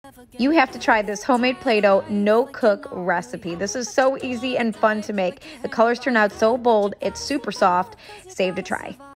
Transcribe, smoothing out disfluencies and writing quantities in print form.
You have to try this homemade Play-Doh no-cook recipe. This is so easy and fun to make. The colors turn out so bold, it's super soft. Save to try.